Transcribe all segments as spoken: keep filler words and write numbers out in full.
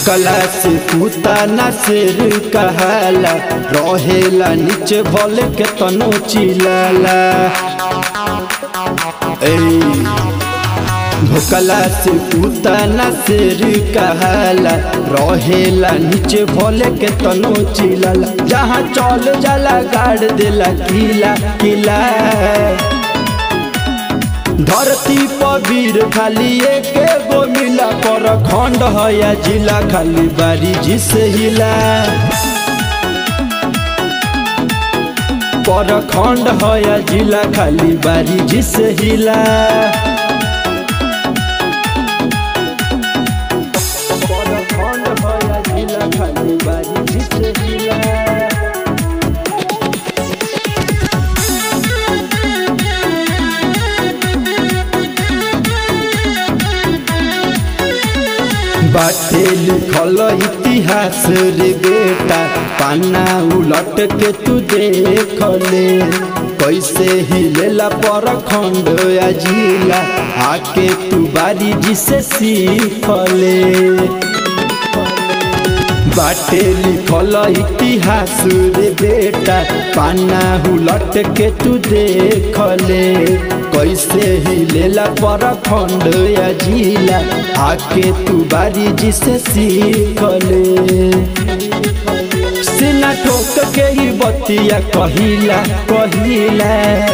भुकला से कुत्ता ना शेर कहाला, रहेला नीचे भले के तनो चिलाला। भुकला से कुत्ता ना शेर कहाला, रहेला नीचे भले के तनो चिलाला। जहाँ चल जाला गाड़ देला किला किला। धरती पर वीर खाली एक गो मिला, पर खंड है या जिला खाली बारी जिसे हिला। पर खंड है या जिला खाली बारी जिसे हिला। पर खंड है या जिला खाली बारी जिसे हिला। बाटे लिखल इतिहास रे बेटा, पाना उलट के तू देख ले। कैसे हिलेला पर खंड या जिला, आके तू बारी जिसे सीख ले। बाटे लिखल इतिहास रे बेटा, पाना उलट के तू देख ले। कैसे हिलेला पर खंड या जिला, आके तू बारी जिसे सीख ले। सीना ठोक के ही बतिया कहिला कहिला।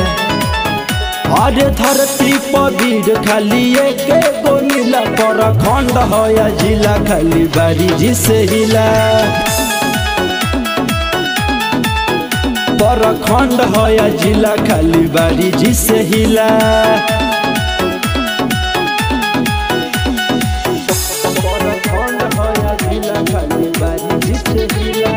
अरे धरती पर वीर खाली एक गो मिला, पर खंड है या जिला खाली बारी जिसे हिला। पर खंड है या जिला खाली बारी जिसे हिला। पर खंड है या जिला खाली बारी जिसे हिला।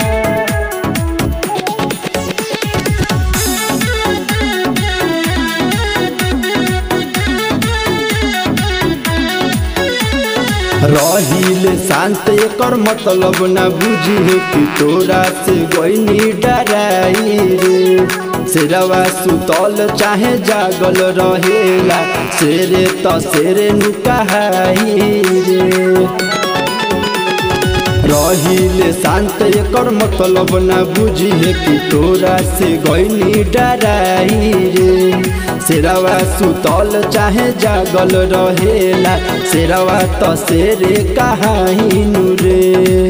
रहील शांत एकर मतलब न बुझी कि तोरा से गईनी डराई रे। शेरवा सुतल चाहे जागल रहेला, शेरे त शेरे नुकाई रे। रहील शांत एकर मतलब न बुझी कि तोरा से गईनी डराई रे। शेरवा सुतल चाहे जागल रहेला, शेरवा त शेरे कहाइनु रे।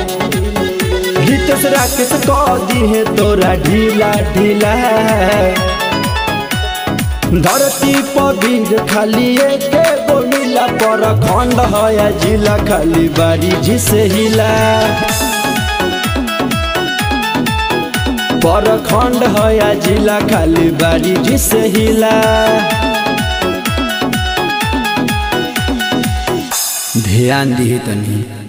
हितेश राकेश कह दिहे तोरा ढीला ढीला। धरती पर वीर खाली एक गो मिला, पर खंड है या जिला खाली बारी जिसे हिला। पर खंड है या जिला खाली बारी जिसे हिला। ध्यान दी तनी।